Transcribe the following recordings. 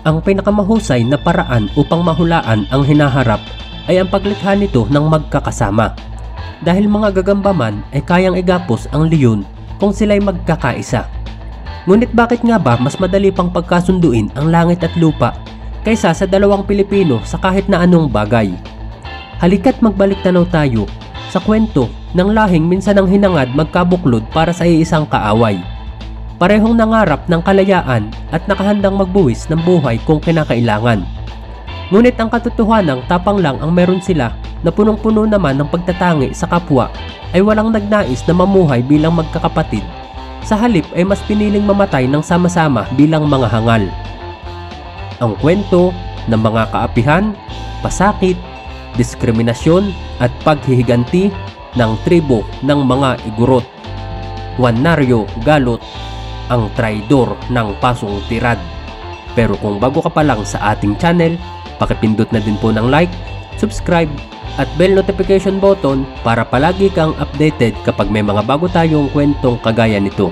Ang pinakamahusay na paraan upang mahulaan ang hinaharap ay ang paglikha nito ng magkakasama. Dahil mga gagamba man ay kayang igapos ang leyon kung sila'y magkakaisa. Ngunit bakit nga ba mas madali pang pagkasunduin ang langit at lupa kaysa sa dalawang Pilipino sa kahit na anong bagay? Halika't magbalik tanaw tayo sa kwento ng lahing minsan ang hinangad magkabuklod para sa iisang kaaway. Parehong nangarap ng kalayaan at nakahandang magbuwis ng buhay kung kinakailangan. Ngunit ang katotohanang tapang lang ang meron sila na punong-puno naman ng pagtatangi sa kapwa ay walang nagnais na mamuhay bilang magkakapatid. Sa halip ay mas piniling mamatay ng sama-sama bilang mga hangal. Ang kwento ng mga kaapihan, pasakit, diskriminasyon at paghihiganti ng tribo ng mga Igorot. Juan Nario Galot, ang traidor ng Pasong Tirad. Pero kung bago ka pa lang sa ating channel, pakipindot na din po ng like, subscribe at bell notification button para palagi kang updated kapag may mga bago tayong kwentong kagaya nito.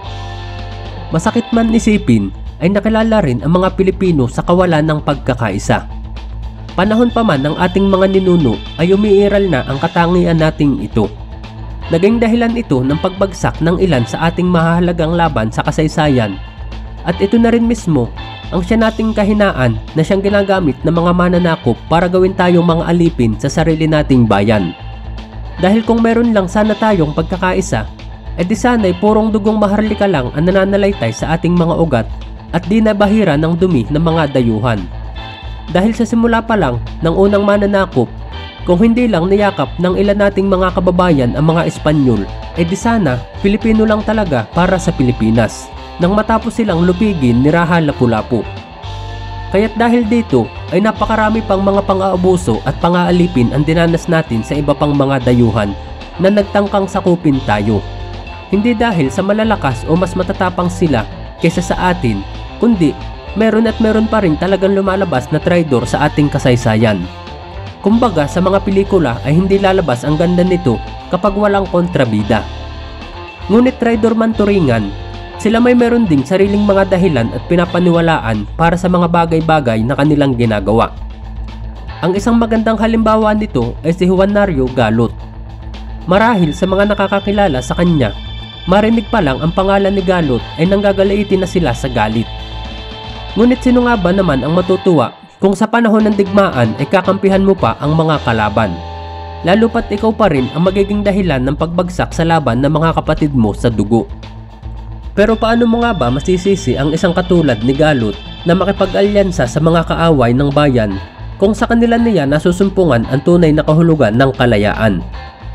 Masakit man isipin ay nakilala rin ang mga Pilipino sa kawalan ng pagkakaisa. Panahon pa man ng ating mga ninuno ay umiiral na ang katangian nating ito. Naging dahilan ito ng pagbagsak ng ilan sa ating mahahalagang laban sa kasaysayan. At ito na rin mismo ang siya nating kahinaan na siyang ginagamit ng mga mananakop para gawin tayong mga alipin sa sarili nating bayan. Dahil kung meron lang sana tayong pagkakaisa, edi sana'y purong dugong maharlika lang ang nananalaytay sa ating mga ugat at di na bahira ng dumi ng mga dayuhan. Dahil sa simula pa lang ng unang mananakop, kung hindi lang niyakap ng ilan nating mga kababayan ang mga Espanyol, ay di sana Pilipino lang talaga para sa Pilipinas, nang matapos silang lupigin ni Raha Lapu-Lapu. Kaya't dahil dito ay napakarami pang mga pang-aabuso at pang-aalipin ang dinanas natin sa iba pang mga dayuhan na nagtangkang sakupin tayo. Hindi dahil sa malalakas o mas matatapang sila kaysa sa atin, kundi meron at meron pa rin talagang lumalabas na traidor sa ating kasaysayan. Kumbaga sa mga pelikula ay hindi lalabas ang ganda nito kapag walang kontrabida. Ngunit traidor man turingan, sila may meron ding sariling mga dahilan at pinapaniwalaan para sa mga bagay-bagay na kanilang ginagawa. Ang isang magandang halimbawa nito ay si Juan Nario Galot. Marahil sa mga nakakakilala sa kanya, marinig pa lang ang pangalan ni Galot ay nanggagaliitin na sila sa galit. Ngunit sino nga ba naman ang matutuwa kung sa panahon ng digmaan ay kakampihan mo pa ang mga kalaban? Lalo pat ikaw pa rin ang magiging dahilan ng pagbagsak sa laban ng mga kapatid mo sa dugo. Pero paano mo nga ba masisisi ang isang katulad ni Galot na makipag-alyansa sa mga kaaway ng bayan kung sa kanila niya nasusumpungan ang tunay na kahulugan ng kalayaan?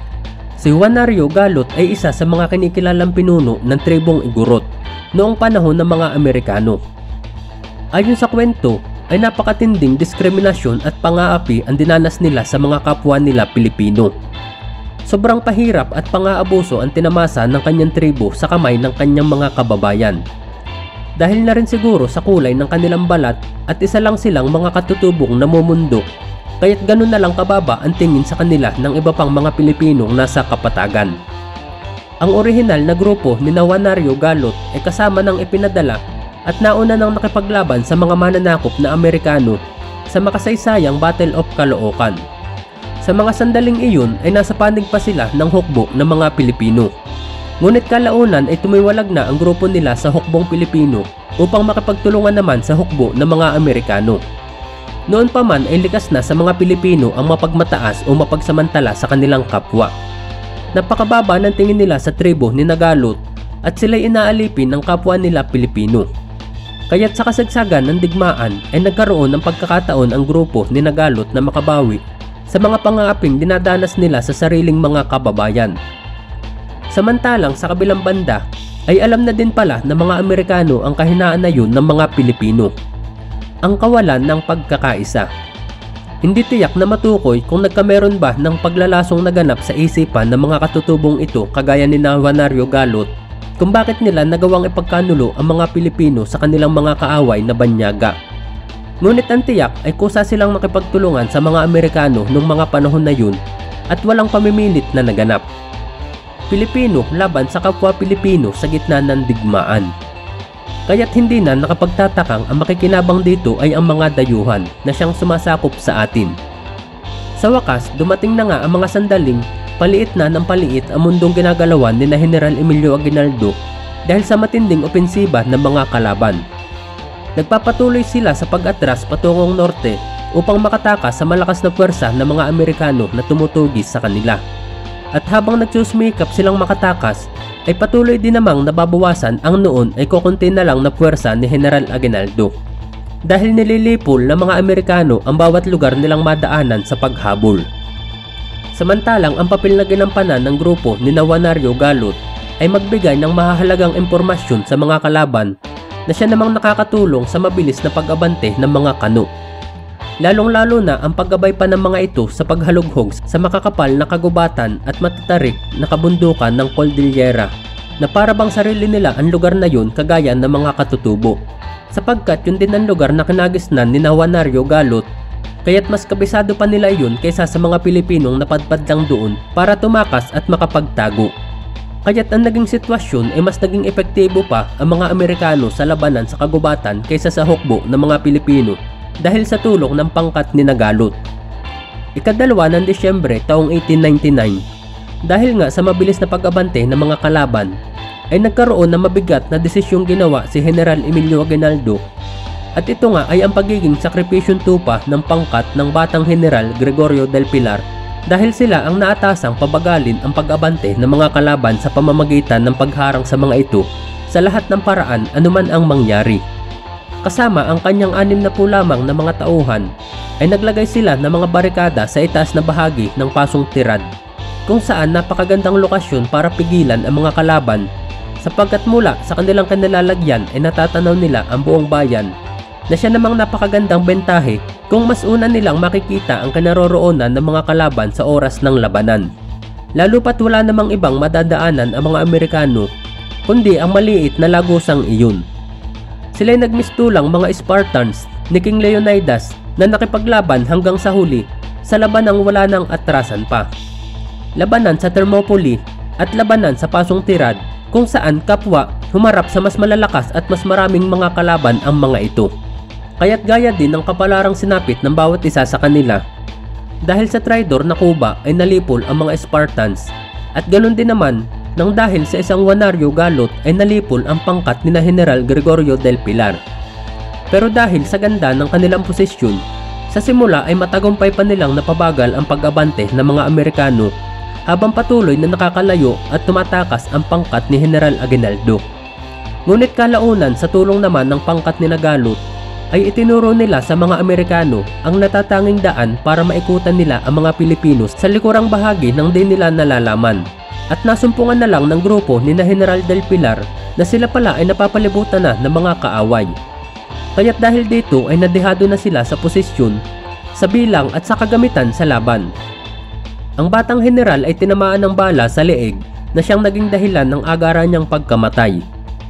Si Juan Nario Galot ay isa sa mga kinikilalang pinuno ng tribong Igorot noong panahon ng mga Amerikano. Ayon sa kwento, ay napakatinding diskriminasyon at pang-aapi ang dinanas nila sa mga kapwa nila Pilipino. Sobrang pahirap at pang-aabuso ang tinamasa ng kanyang tribo sa kamay ng kanyang mga kababayan. Dahil na rin siguro sa kulay ng kanilang balat at isa lang silang mga katutubong namumundok, kaya't ganun na lang kababa ang tingin sa kanila ng iba pang mga Pilipinong nasa kapatagan. Ang orihinal na grupo ni Juan Nario Galot ay kasama ng ipinadala at nauna nang nakipaglaban sa mga mananakop na Amerikano sa makasaysayang Battle of Caloocan. Sa mga sandaling iyon ay nasa panig pa sila ng hukbo ng mga Pilipino. Ngunit kalaunan ay tumiwalag na ang grupo nila sa hukbong Pilipino upang makipagtulungan naman sa hukbo ng mga Amerikano. Noon pa man ay likas na sa mga Pilipino ang mapagmataas o mapagsamantala sa kanilang kapwa. Napakababa ng tingin nila sa tribo ni Galot at sila'y inaalipin ng kapwa nila Pilipino. Kaya't sa kasagsagan ng digmaan ay nagkaroon ng pagkakataon ang grupo ni Galot na makabawi sa mga pangaaping dinadanas nila sa sariling mga kababayan. Samantalang sa kabilang banda ay alam na din pala ng mga Amerikano ang kahinaan na yun ng mga Pilipino. Ang kawalan ng pagkakaisa. Hindi tiyak na matukoy kung nagkameron ba ng paglalasong naganap sa isipan ng mga katutubong ito kagaya ni Juan Nario Galot kung bakit nila nagawang ipagkanulo ang mga Pilipino sa kanilang mga kaaway na banyaga. Ngunit ang tiyak ay kusa silang makipagtulungan sa mga Amerikano noong mga panahon na yun at walang pamimilit na naganap. Pilipino laban sa kapwa Pilipino sa gitna ng digmaan. Kaya't hindi na nakapagtatakang ang makikinabang dito ay ang mga dayuhan na siyang sumasakop sa atin. Sa wakas, dumating na nga ang mga sandaling paliit na ng paliit ang mundong ginagalawan ni na General Emilio Aguinaldo dahil sa matinding opensiba ng mga kalaban. Nagpapatuloy sila sa pag-atras patungong norte upang makatakas sa malakas na puwersa ng mga Amerikano na tumutugis sa kanila. At habang nagsusumikap silang makatakas, ay patuloy din namang nababawasan ang noon ay kukunti na lang na puwersa ni General Aguinaldo. Dahil nililipol ng mga Amerikano ang bawat lugar nilang madaanan sa paghabol. Samantalang ang papel na ginampanan ng grupo ni Juanario Galot ay magbigay ng mahahalagang impormasyon sa mga kalaban na siya namang nakakatulong sa mabilis na pag-abante ng mga kano. Lalong-lalo na ang paggabay pa ng mga ito sa paghalughog sa makakapal na kagubatan at matatarik na kabundukan ng Cordillera na para bang sarili nila ang lugar na yun kagaya ng mga katutubo. Sapagkat yun din ang lugar na kinagisnan ni Juanario Galot, kaya't mas kabisado pa nila yun kaysa sa mga Pilipinong napadpad lang doon para tumakas at makapagtago. Kaya't ang naging sitwasyon ay mas naging epektibo pa ang mga Amerikano sa labanan sa kagubatan kaysa sa hukbo ng mga Pilipino dahil sa tulong ng pangkat ni Galot. Ikadalawa ng Disyembre taong 1899, dahil nga sa mabilis na pag-abante ng mga kalaban, ay nagkaroon ng mabigat na desisyong ginawa si General Emilio Aguinaldo. At ito nga ay ang pagiging sakripisyong tupa ng pangkat ng batang General Gregorio del Pilar dahil sila ang naatasang pabagalin ang pag-abante ng mga kalaban sa pamamagitan ng pagharang sa mga ito sa lahat ng paraan anuman ang mangyari. Kasama ang kanyang 60 lamang na mga tauhan ay naglagay sila ng mga barikada sa itaas na bahagi ng Pasong Tirad kung saan napakagandang lokasyon para pigilan ang mga kalaban sapagkat mula sa kanilang kanilalagyan ay natatanaw nila ang buong bayan na siya namang napakagandang bentahe kung mas una nilang makikita ang kinaroroonan ng mga kalaban sa oras ng labanan. Lalo pat wala namang ibang madadaanan ang mga Amerikano kundi ang maliit na lagusang iyon. Sila'y nagmistulang mga Spartans ni King Leonidas na nakipaglaban hanggang sa huli sa labanang wala nang atrasan pa. Labanan sa Thermopylae at labanan sa Pasong Tirad kung saan kapwa humarap sa mas malalakas at mas maraming mga kalaban ang mga ito. Kaya't gaya din ng kapalarang sinapit ng bawat isa sa kanila. Dahil sa traidor na Cuba ay nalipol ang mga Spartans at ganoon din naman nang dahil sa isang Juanario Galot ay nalipol ang pangkat ni na General Gregorio del Pilar. Pero dahil sa ganda ng kanilang posisyon, sa simula ay matagumpay pa nilang napabagal ang pag-abante ng mga Amerikano habang patuloy na nakakalayo at tumatakas ang pangkat ni General Aguinaldo. Ngunit kalaunan sa tulong naman ng pangkat ni Galot ay itinuro nila sa mga Amerikano ang natatanging daan para maikutan nila ang mga Pilipino sa likurang bahagi ng di nila nalalaman. At nasumpungan na lang ng grupo ni na General del Pilar na sila pala ay napapalibutan na ng mga kaaway. Kaya't dahil dito ay nadehado na sila sa posisyon, sa bilang at sa kagamitan sa laban. Ang batang general ay tinamaan ng bala sa leeg na siyang naging dahilan ng agaran niyang pagkamatay.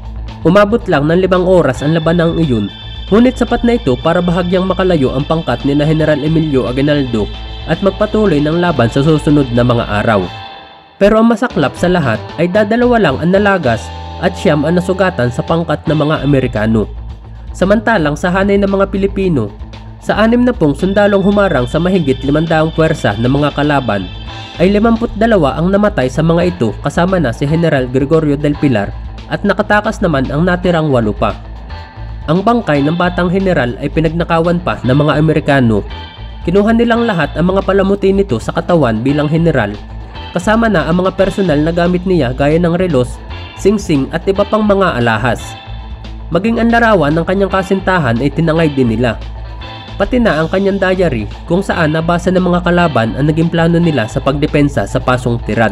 Umabot lang ng 5 oras ang labanang iyon, ngunit sapat na ito para bahagyang makalayo ang pangkat ni na General Emilio Aguinaldo at magpatuloy ng laban sa susunod na mga araw. Pero ang masaklap sa lahat ay dadalawa lang ang nalagas at 9 ang nasugatan sa pangkat ng mga Amerikano. Samantalang sa hanay ng mga Pilipino, sa 60 sundalong humarang sa mahigit 500 puwersa ng mga kalaban, ay 52 ang namatay sa mga ito kasama na si General Gregorio del Pilar at nakatakas naman ang natirang 8 pa. Ang bangkay ng batang general ay pinagnakawan pa ng mga Amerikano. Kinuha nilang lahat ang mga palamuti nito sa katawan bilang general, kasama na ang mga personal na gamit niya gaya ng relos, singsing at iba pang mga alahas. Maging ang larawan ng kanyang kasintahan ay tinangay din nila. Pati na ang kanyang diary kung saan nabasa ng mga kalaban ang naging plano nila sa pagdepensa sa Pasong Tirad.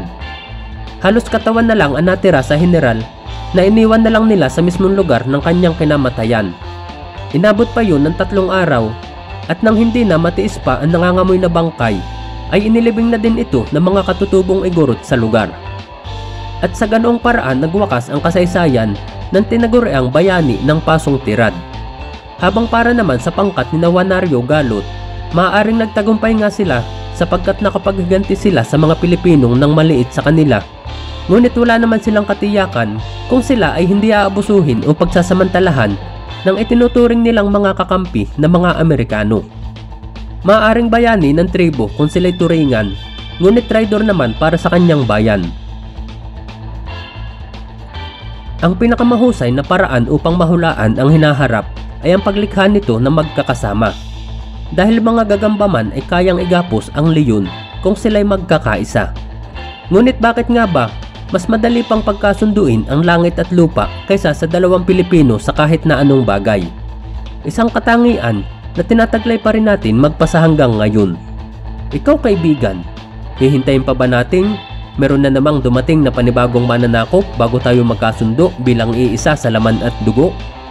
Halos katawan na lang ang natira sa general na iniwan na lang nila sa mismong lugar ng kanyang kinamatayan. Inabot pa yun ng 3 araw at nang hindi na matiis pa ang nangangamoy na bangkay, ay inilibing na din ito ng mga katutubong igurot sa lugar. At sa ganoong paraan nagwakas ang kasaysayan ng tinaguriang bayani ng Pasong Tirad. Habang para naman sa pangkat ni Juanario Galot, maaaring nagtagumpay nga sila sapagkat nakapaghiganti sila sa mga Pilipinong nang maliit sa kanila. Ngunit wala naman silang katiyakan kung sila ay hindi aabusuhin o pagsasamantalahan ng itinuturing nilang mga kakampi na mga Amerikano. Maaaring bayani ng tribo kung sila'y turingan, ngunit traidor naman para sa kanyang bayan. Ang pinakamahusay na paraan upang mahulaan ang hinaharap ay ang paglikha nito na magkakasama. Dahil mga gagamba man ay kayang igapos ang leyon kung sila'y magkakaisa. Ngunit bakit nga ba mas madali pang pagkasunduin ang langit at lupa kaysa sa dalawang Pilipino sa kahit na anong bagay? Isang katangian na tinataglay pa rin natin magpasa hanggang ngayon. Ikaw kaibigan, hihintayin pa ba natin meron na namang dumating na panibagong mananakop bago tayo magkasundo bilang iisa sa laman at dugo?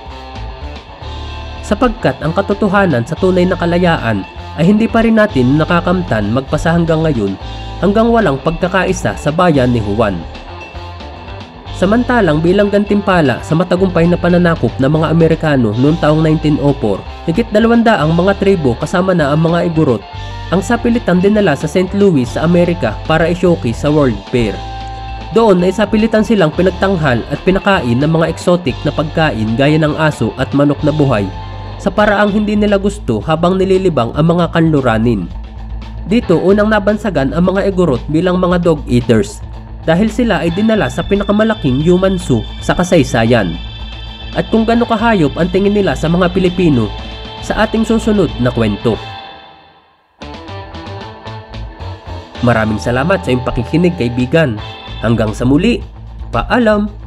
Sapagkat ang katotohanan sa tunay na kalayaan ay hindi pa rin natin nakakamtan magpasa hanggang ngayon hanggang walang pagkakaisa sa bayan ni Juan. Samantalang bilang gantimpala sa matagumpay na pananakop ng mga Amerikano noong taong 1904, higit 200 ang mga tribo kasama na ang mga Igorot ang sapilitang dinala sa St. Louis sa Amerika para i-showcase sa World Fair. Doon ay sapilitan silang pinagtanghal at pinakain ng mga exotic na pagkain gaya ng aso at manok na buhay sa paraang hindi nila gusto habang nililibang ang mga kanluranin. Dito unang nabansagan ang mga Igorot bilang mga dog eaters dahil sila ay dinala sa pinakamalaking human zoo sa kasaysayan. At kung gaano kahayop ang tingin nila sa mga Pilipino sa ating susunod na kwento. Maraming salamat sa iyong pakikinig kaibigan. Hanggang sa muli, paalam!